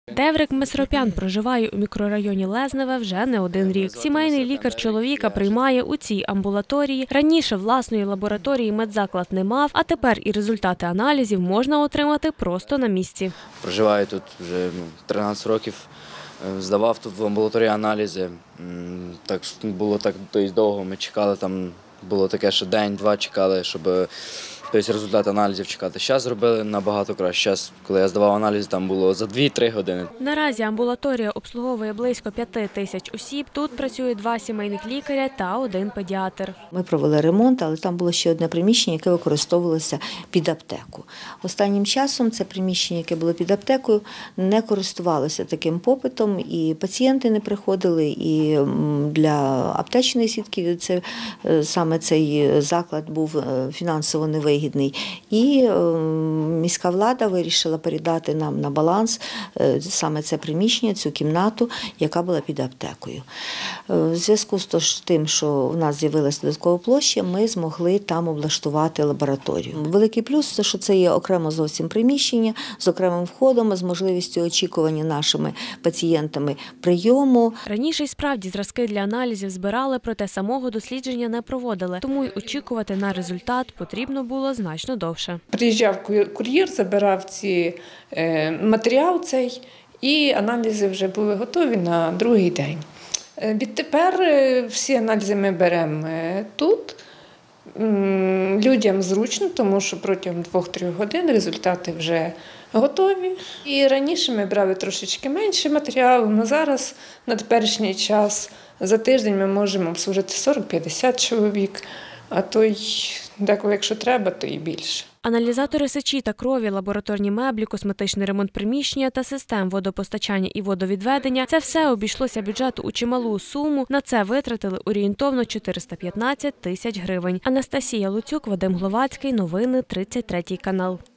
Деврик Месропян проживає у мікрорайоні Лезневе вже не один рік. Сімейний лікар чоловіка приймає у цій амбулаторії. Раніше власної лабораторії медзаклад не мав, а тепер і результати аналізів можна отримати просто на місці. Проживаю тут вже 13 років, здавав тут в амбулаторії аналізи. Так було так довго, ми чекали, там було таке, що день-два чекали, щоб результати аналізів чекати. Зараз зробили набагато краще. Зараз, коли я здавав аналіз, там було за 2-3 години. Наразі амбулаторія обслуговує близько 5 тисяч осіб. Тут працює 2 сімейних лікаря та 1 педіатр. Ми провели ремонт, але там було ще одне приміщення, яке використовувалося під аптеку. Останнім часом це приміщення, яке було під аптекою, не користувалося таким попитом, і пацієнти не приходили, і для аптечної сітки саме цей заклад був фінансово невигідний. І міська влада вирішила передати нам на баланс саме це приміщення, цю кімнату, яка була під аптекою. В зв'язку з тим, що в нас з'явилася додаткова площа, ми змогли там облаштувати лабораторію. Великий плюс – це, що це є окремо зовсім приміщення, з окремим входом, з можливістю очікування нашими пацієнтами прийому. Раніше й справді зразки для аналізів збирали, проте самого дослідження не проводили, тому й очікувати на результат потрібно було значно довше. Приїжджав кур'єр, забирав матеріал цей, і аналізи вже були готові на другий день. Відтепер всі аналізи ми беремо тут. Людям зручно, тому що протягом 2-3 годин результати вже готові. І раніше ми брали трошечки менше матеріалу, але зараз на теперішній час за тиждень ми можемо обслужити 40-50 чоловік, а то й деколи, якщо треба, то і більше. Аналізатори сечі та крові, лабораторні меблі, косметичний ремонт приміщення та систем водопостачання і водовідведення – це все обійшлося бюджету у чималу суму. На це витратили орієнтовно 415 тисяч гривень. Анастасія Луцюк, Вадим Гловацький. Новини 33 канал.